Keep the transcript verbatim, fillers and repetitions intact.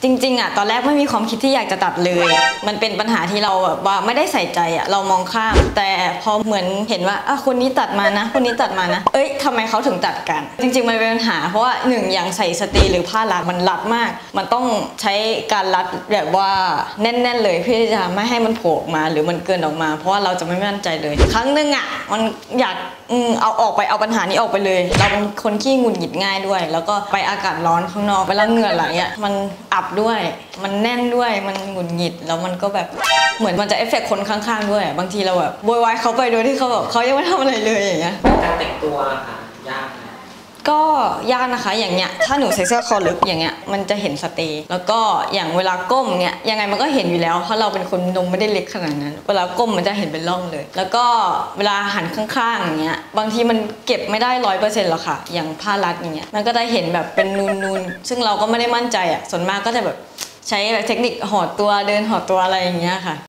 จริงๆอ่ะตอนแรกไม่มีความคิดที่อยากจะตัดเลยมันเป็นปัญหาที่เราแบบว่าไม่ได้ใส่ใจอ่ะเรามองข้ามแต่พอเหมือนเห็นว่าอ่ะคนนี้ตัดมานะคนนี้ตัดมานะเอ้ยทำไมเขาถึงตัดกันจริงๆมันเป็นปัญหาเพราะว่าหนึ่งอย่างใส่สตรีหรือผ้ารัดมันรัดมากมันต้องใช้การรัดแบบว่าแน่นๆเลยเพื่อที่จะไม่ให้มันโผล่มาหรือมันเกินออกมาเพราะว่าเราจะไม่มั่นใจเลยครั้งหนึ่งอ่ะมันอยากอืมเอาออกไปเอาปัญหานี้ออกไปเลยเราเป็นคนขี้หงุดหงิดง่ายด้วยแล้วก็ไปอากาศร้อนข้างนอกเวลาเหงื่อไหลอ่ะมันอับด้วยมันแน่นด้วยมันหงุดหงิดแล้วมันก็แบบเหมือนมันจะเอฟเฟกต์คนข้างๆด้วยบางทีเราแบบโวยวายเขาไปโดยที่เขาแบบเขายังไม่ทำอะไรเลยอย่างเงี้ยการแต่งตัวค่ะยากก็ยากนะคะอย่างเงี้ยถ้าหนูใส่เสื้อคอลึกอย่างเงี้ยมันจะเห็นสเตย์แล้วก็อย่างเวลาก้มเงี้ยยังไงมันก็เห็นอยู่แล้วเพราะเราเป็นคนนมไม่ได้เล็กขนาดนั้นเวลาก้มมันจะเห็นเป็นร่องเลยแล้วก็เวลาหันข้างๆอย่างเงี้ยบางทีมันเก็บไม่ได้ร้อยเปอร์เซ็นต์หรอกค่ะอย่างผ้ารัดอย่างเงี้ยมันก็ได้เห็นแบบเป็นนูนๆซึ่งเราก็ไม่ได้มั่นใจอ่ะส่วนมากก็จะแบบใช้แบบเทคนิคห่อตัวเดินห่อตัวอะไรอย่างเงี้ยค่ะ